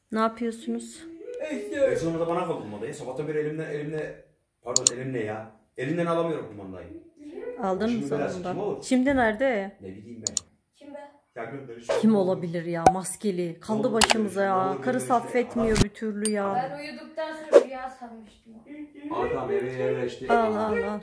Ne yapıyorsunuz? Sonunda bana kaldı kumandayı. Sabahtan beri elimle ya. Elinden alamıyorum kumandayı. Aldın mı sonunda? Şimdi nerede? Ne bileyim ben. Kim be? Ya gönder. Kim olabilir ya? Maskeli. Kaldı başımıza ya. Karısı affetmiyor bir türlü ya. Ben uyuduktan sonra rüya sanmıştım. Adam eve yerleşti. Allah Allah.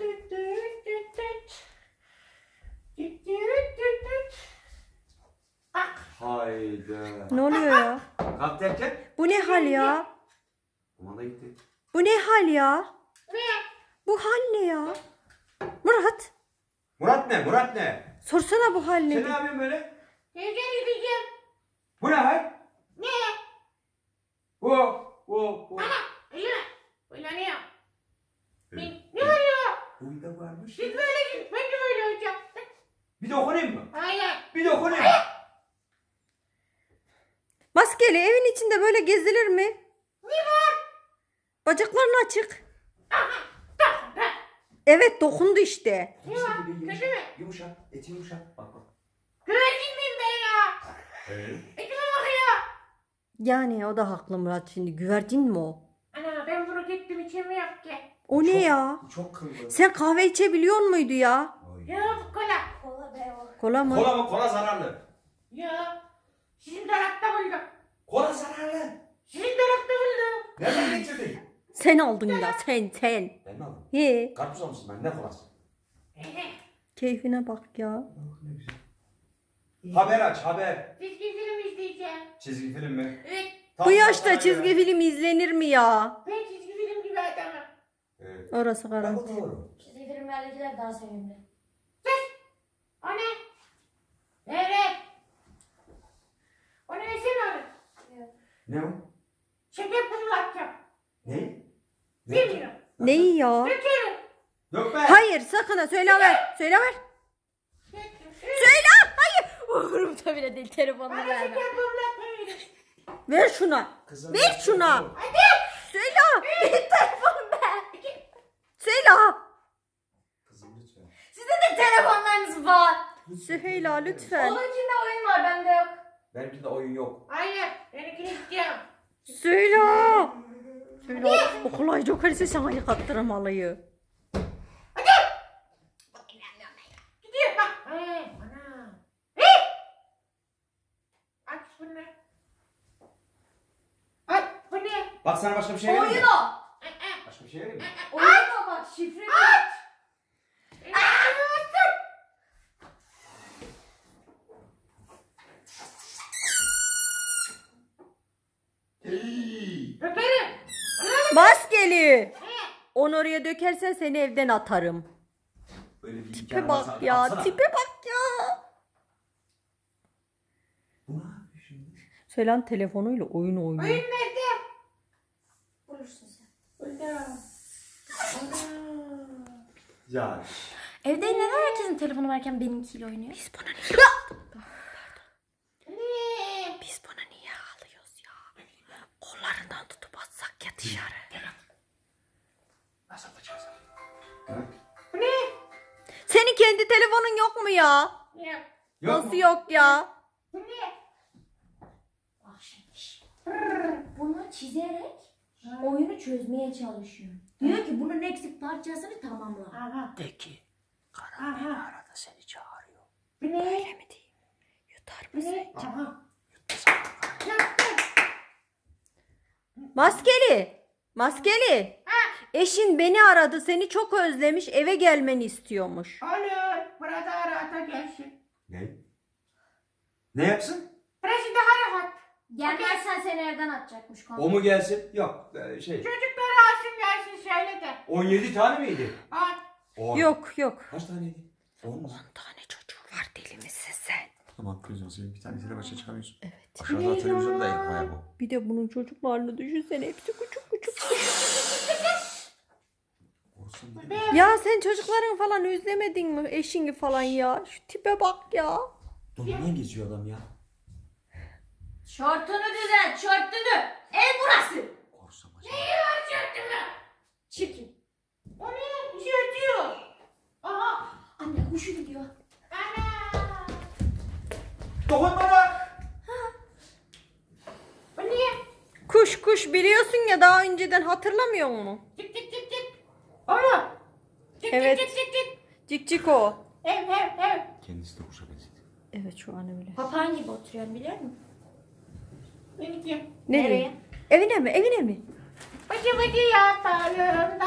Hayda. Ne oluyor ya? Kalk derken? Bu ne hal ya? Kumanda gitti. Bu ne hal ya? Bu hal ne ya? Murat. Murat ne? Murat ne? Sorsana bu hal Sen ne? ne yapıyorsun böyle? Gideceğim. Bu ne hal? Ne? Bu. Uyanıyor. Evet. Ne oluyor? Bu da varmış. Siz böyle git. Ben de böyle olacağım. Bir dokunayım mı? Hayır. Bir dokunayım. Maskeli evin içinde böyle gezilir mi? Ne var? Bacakların açık. Evet dokundu işte. Kötü mü? Yumuşak. Eti yumuşak. Bak bak. Güvercin miyim ben ya? Evet. Etime bakıyor. Yani o da haklı Murat şimdi. Güvercin mi o? Ana ben bunu gittim içemiyorum ki. O ne ya? Çok kıllı. Sen kahve içebiliyor muydu ya? Yok kola. Kola be o. Kola mı? Kola mı? Kola zararlı. Ya. Sizin dolapta buldum. Kola zararlı. Sizin dolapta buldum. Nereden getirdin? Sen aldın ya sen. Ben mi aldım? He. Karpuz almışsın ben. Ne kolası? Keyfine bak ya. Ne güzel. Haber aç haber. Çizgi film izleyeceğim. Çizgi film mi? Evet. Bu yaşta çizgi film izlenir mi ya? Ben çizgi film gibi adamım. Evet. Orası Bak o garanti. doğru. Çizgi filmlerdekiler daha sevimli. Sus! O ne? Evet. O ne desene onu? Ne o? Şeker fırlatacağım. Ne? Bilmiyorum. Neyi ya? Dökerim. Yok be. Hayır sakın ha söyle ver. Söyle ver. Söyle. Hayır. Umurumda bile değil telefonunu Bana verme. şeker fırlatmayın. Ver şuna. Kızım, Ver şuna. Hadi. Söyle. Ver telefonu ver. Söyle. Kızım lütfen. Sizin de telefonlarınız var. Süheyla lütfen. Onun içinde oyun var bende yok. Benimkinde oyun yok. Hayır. Benimkini istiyorum. Söyle. Söyle. O kolay jokerisi sana yıkattırım halıyı. Gidiyor bak. Ana. Aç bunu. Aç bu ne? Bak sana başka bir şey vereyim mi? Oyun o. Başka bir şey vereyim mi? Oyun o bak şifre. Aç. Hey. Dökerim. Maskeli. Onu oraya dökersen seni evden atarım. Böyle bir Tipe bak ya. Tipe bak ya. Bu ne yapıyor şimdi? Selen telefonuyla oyun oynuyor. Oyun nerede? Bulursun sen. Buldum. Ya. Evde neden herkesin telefonu varken benimkiyle oynuyor? Biz buna niye Ne? Biz buna niye ağlıyoruz ya? Kollarından tutup atsak ya dışarı. Nasıl atacağız? Bu ne? Senin kendi telefonun yok mu ya? Yok. Nasıl yok ya? Bu ne? Bak şimdi. Bunu çizerek oyunu çözmeye çalışıyor. Diyor ki bunun eksik parçasını tamamla. Aha. De ki Aha. arada seni çağırıyor. Bu ne? Öyle mi diyeyim? Yutar Bu mısın? ne? Aha. Maskeli. Maskeli. Ha. Eşin beni aradı. Seni çok özlemiş. Eve gelmeni istiyormuş. Olur. Burada arata gelsin. Ne? Ne yapsın? Burası daha rahat. Gelmezsen seni evden atacakmış. O mu gelsin? Yok şey. Çocukları alsın gelsin söyle de. 17 tane miydi? Al. 10. Yok yok. Kaç taneydi? 10 mu? 10 tane çocuğu var deli misin sen? Tamam gözünü seveyim. Bir tanesiyle başa çıkamıyorsun. Evet. Aşağıda televizyon da yapmaya bu. Bir de bunun çocuklarını düşünsene. Hepsi küçük küçük. Olsun. Ya sen çocukların falan özlemedin mi? Eşini falan ya. Şu tipe bak ya. Donundan geziyor adam ya. Şortunu düzelt şortunu. Ev burası. Korsam Neyi var şortunu? Çirkin. O ne? Şörtüyor. Aha. Anne kuşu gidiyor. Ana. Dokunma lan! Bu ne? kuş biliyorsun ya, daha önceden hatırlamıyor musun? Cik cik cik cik. Oğlum. Cik Evet. cik cik cik. Cik cik o. Ev. Kendisi de kuşa benziyor. Evet şu an öyle. Papağan gibi oturuyorum biliyor musun? Ben gidiyorum. Nereye? Evine mi? Evine mi? Bıcı yatalım.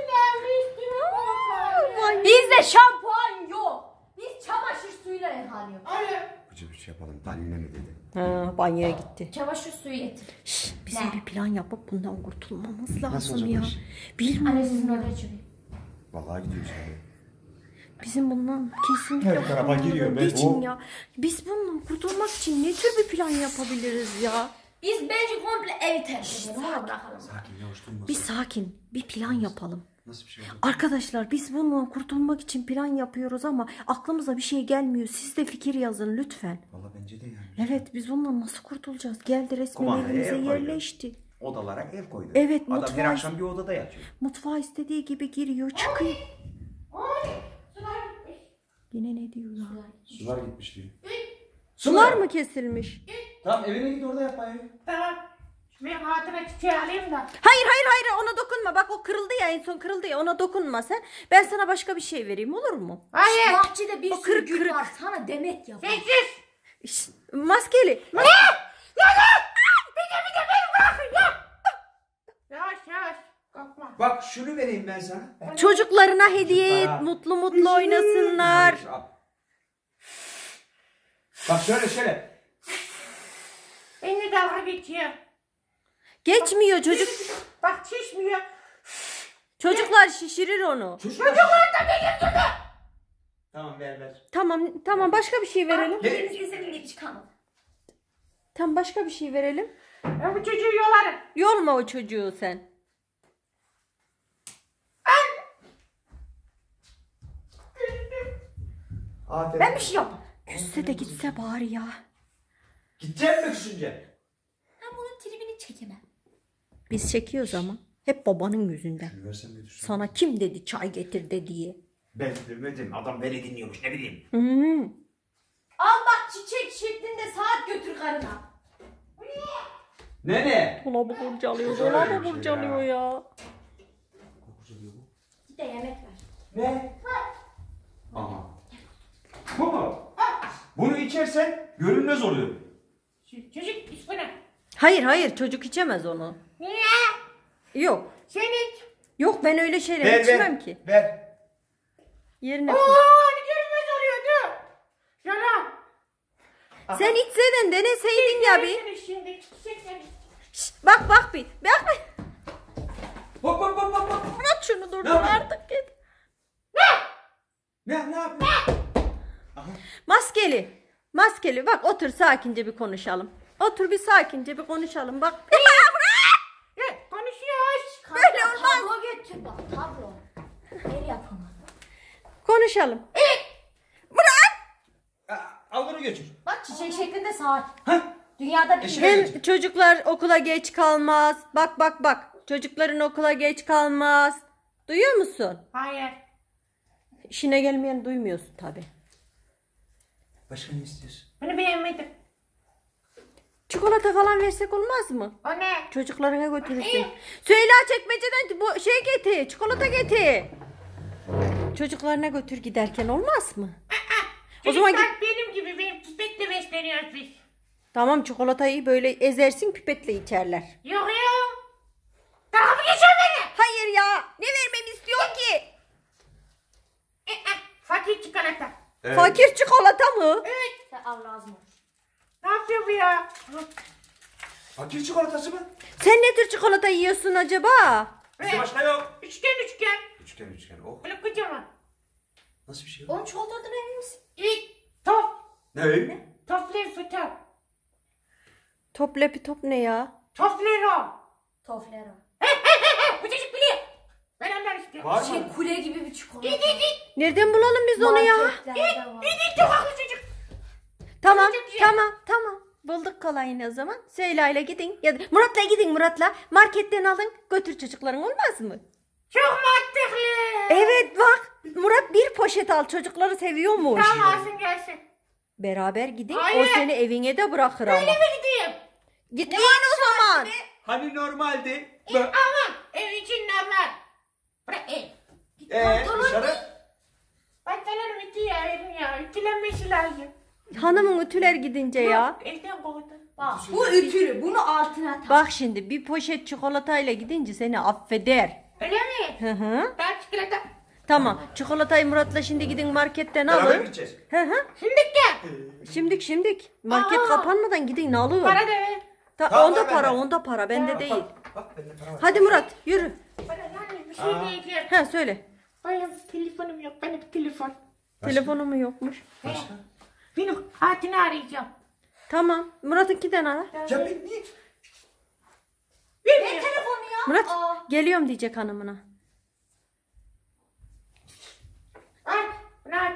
Vay. Bizde şampuan yok. Biz çamaşır suyuyla yıkanıyoruz. Bıcı yapalım. Daline mi dedi? Ha, banyoya gitti. Çamaşır suyu getir. Şşş, bizim Ne? bir plan yapıp bundan kurtulmamız lazım olacak ya. bu iş? Bilmiyorum. Anne sizin oraya çıkıyor. Vallahi gidiyoruz yani. Bizim bundan kesinlikle Her tarafa giriyor. Ben geçin o- ya. Biz bundan kurtulmak için ne tür bir plan yapabiliriz ya? Biz bence komple evi terk edelim. Ona bırakalım. Sakin yavaş durma. Bir sakin, bir plan yapalım. Nasıl bir şey oldu? Arkadaşlar biz bundan kurtulmak için plan yapıyoruz ama aklımıza bir şey gelmiyor. Siz de fikir yazın lütfen. Valla bence de yani. Evet, biz bundan nasıl kurtulacağız? Geldi resmen Kumandaya evimize ev koyuyor. yerleşti. Odalara ev koydu. Evet, Adam mutfağa- her akşam bir odada yatıyor. Mutfağa istediği gibi giriyor, çıkıyor. Yine ne diyor ya? Sular gitmiş diyor. Sular mı kesilmiş? Tamam evine git orada yap banyoyu. Tamam. Ben hatıra çiçeği alayım da. Hayır ona dokunma. Bak o kırıldı ya, en son kırıldı ya, ona dokunma sen. Ben sana başka bir şey vereyim, olur mu? Hayır. Bahçede bir O sürü kırık gül kırık. var. Sana demet yap. Sessiz. Maskeli. Yavaş. Korkma. Bak şunu vereyim ben sana. Çocuklarına hediye et, Çocuklara. mutlu mutlu oynasınlar. Al. Bak şöyle. Beni dalga geçiyor. Geçmiyor çocuk. Bak şişmiyor. Çocuklar şişirir onu. Tamam ver. Tamam başka bir şey verelim. Elimizde senin gibi çıkalım. Tamam başka bir şey verelim. Ben bu çocuğu yolarım. Yorma o çocuğu sen. Aferin. Ben bir şey yapmam. Küsse de gitse bari ya. Gidecek mi küsünce? Ben bunun tribini çekemem. Biz çekiyoruz ama. Hep babanın yüzünden. Şunu versem bir düşün. Sana kim dedi çay getir de diye. Ben demedim. Adam beni dinliyormuş ne bileyim. Al bak çiçek şeklinde saat götür karına. Ne? Dolabı kurcalıyor. Şöyle Dolabı bir şey kurcalıyor ya. Git de yemek ver. Ne? Aha. Bu mu? Bunu içersen görünmez oluyor. Çocuk iç bunu. Hayır çocuk içemez onu. Niye? Yok. Sen iç. Yok ben öyle şeyler içmem ki. Ver. Yerine Oo koy. hani görünmez oluyordu. Yalan. Sen içseydin deneseydin ya bir. Görürsünüz şimdi. Çiçekleri. Şşt, bak bir. Bak bir. Hop. Bırak şunu dur Ne yapıyorsun? artık git. Ne yapıyorsun? Maskeli bak otur sakince bir konuşalım. Otur bir sakince bir konuşalım bak. Konuşuyoruz. Böyle olmaz. Tablo getir bak tablo. El yapımı. Konuşalım. Al bunu götür. Bak çiçek şeklinde saat. Hah. Dünyada bir Eşine şey. götür. Hem çocuklar okula geç kalmaz. Bak. Çocukların okula geç kalmaz. Duyuyor musun? Hayır. İşine gelmeyen duymuyorsun tabi. Başka ne istiyorsun? Bunu beğenmedim. Çikolata falan versek olmaz mı? O ne? Çocuklarına götürürsün. Söyle çekmeceden bu şey getir. Çikolata getir. Çocuklarına götür giderken olmaz mı? O zaman Çocuklar benim gibi benim pipetle besleniyoruz biz. Tamam çikolatayı böyle ezersin pipetle içerler. Yok ya. Daha mı geçiyor beni? Hayır ya. Ne vermemi istiyor ki? Fakir çikolata. Evet. Fakir çikolata mı? Evet. Sen al lazım olur. Ne yapıyor bu ya? Fakir çikolatası mı? Sen ne tür çikolata yiyorsun acaba? Bizde başka yok. Üçgen. Üçgen. Oh. Böyle kocaman. Nasıl bir şey o? Onun çikolatadan emin misin? İlk top. Ne? Toflero. Top ne ya? Toflero. Bu çocuk biliyor. Ben ondan istiyorum. Var mı? Kule gibi bir çikolata. Git. Nereden bulalım biz onu ya? Git çok haklı çocuk. Tamam Çok güzel. tamam. Bulduk kolayını o zaman. Söyle ile gidin. Ya da Murat'la gidin Murat'la. Marketten alın götür çocukların olmaz mı? Çok mantıklı. Evet bak. Murat bir poşet al çocukları seviyormuş. Tamam alsın gelsin. Beraber gidin. Hayır. O seni evine de bırakır ama. Öyle mi gideyim? Gitmeyin o zaman. Hayır. Hani normaldi? Ama ev için normal. Bırak ev. Dışarı? Battalarım ütü ya evim ya. Ütülenmesi lazım. Hanımın ütüler gidince ya. Elden kovdu. Bak bu ütülü. Bunu altına tak. Bak şimdi bir poşet çikolatayla gidince seni affeder. Öyle mi? Hı hı. Ben çikolata. Tamam. Çikolatayı Murat'la şimdi gidin marketten Beraber alın. gideceğiz. Hı hı. Şimdi gel. Şimdik. Market Aa. kapanmadan gidin alın. Para da ver. Tamam, Onda ver para, bende. onda para. Bende değil. Bak bende para var. Hadi Murat yürü. Bana yani bir şey diyeceğim. Ha söyle. Benim telefonum yok. Benim telefon. Telefonu mu yokmuş? Benim Hatin'i arayacağım. Tamam. Murat'ınkiden ara. Ya ben niye? Ne telefonu ya? Murat Aa. geliyorum diyecek hanımına. Aç. Bunu aç.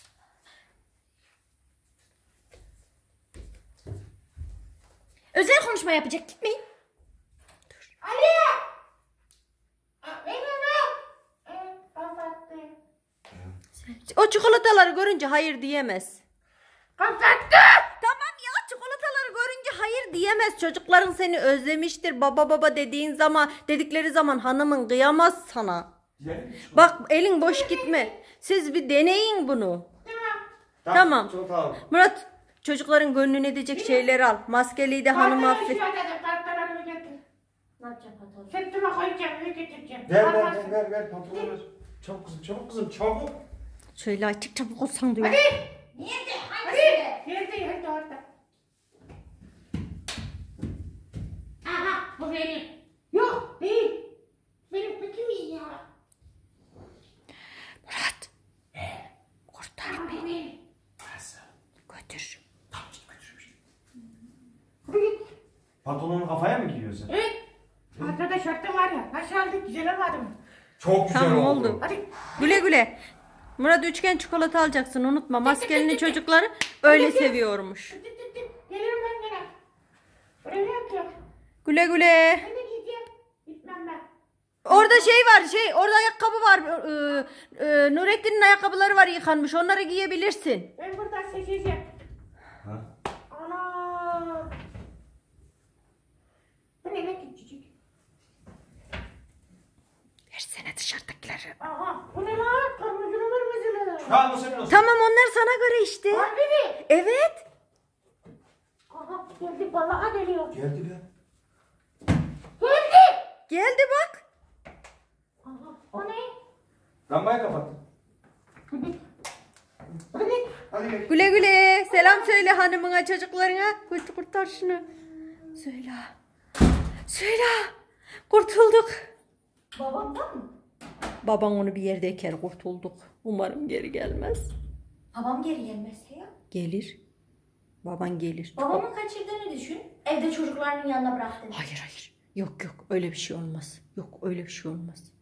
Özel konuşma yapacak. Gitmeyin. Aliye. Benim yok. Kapattı. O çikolataları görünce hayır diyemez. Kapattı. Tamam ya, çikolataları görünce hayır diyemez. Çocukların seni özlemiştir. Baba dedikleri zaman hanımın kıyamaz sana. Bak elin boş gitme. Siz bir deneyin bunu. Tamam. Çikolata al. Murat çocukların gönlünü edecek şeyleri al. Maskeliyi de hanım affet. Kartlarımı getir. Ne yapacağım patron? Sırtıma koyacağım. Eve getireceğim. Ver pantolonu ver. Çabuk kızım çabuk. Söyle açık çabuk olsan diyor. Niye de? Hangisi? Yerde orada. Aha bu benim. Yok değil. Benim bütün iyi ya. Murat. Kurtar Bu beni. benim. Götür. Pantolonu kafaya mı giyiyorsun? Evet. Arkada şortum var ya. Nasıl aldık? Güzel olmadı mı? Çok güzel Tamam oldu. oldu. Hadi. Güle güle. Murat üçgen çikolata alacaksın unutma. Maskelini çocukları öyle seviyormuş. Gelirim ben gene. Buraya yatıyorum. Güle güle. Ben de gideceğim. Gitmem ben. Orada orada ayakkabı var. Nurettin'in ayakkabıları var yıkanmış. Onları giyebilirsin. Ben buradan seçeceğim. Ha? Ana. Bu ne lan küçücük? Versene dışarıdakileri. Aha. Bu ne lan? Kırmızılı kırmızılı. Tamam o senin olsun. Tamam onlar sana göre işte. Harbi mi? Evet. Aha. Geldi balığa geliyor. Geldi be. Geldi. Geldi bak. Aha. O ne? Lambayı kapat. Bu ne? Hadi gel. Güle güle. Selam söyle hanımına çocuklarına. Kurtar şunu. Söyle. Söyle. Kurtulduk. Babamdan mı? Baban onu bir yerde eker kurtulduk. Umarım geri gelmez. Babam geri gelmezse ya. Gelir. Baban gelir. Babamın kaçırdığını düşün. Evde çocuklarının yanına bıraktın. Hayır. Yok öyle bir şey olmaz. Yok öyle bir şey olmaz.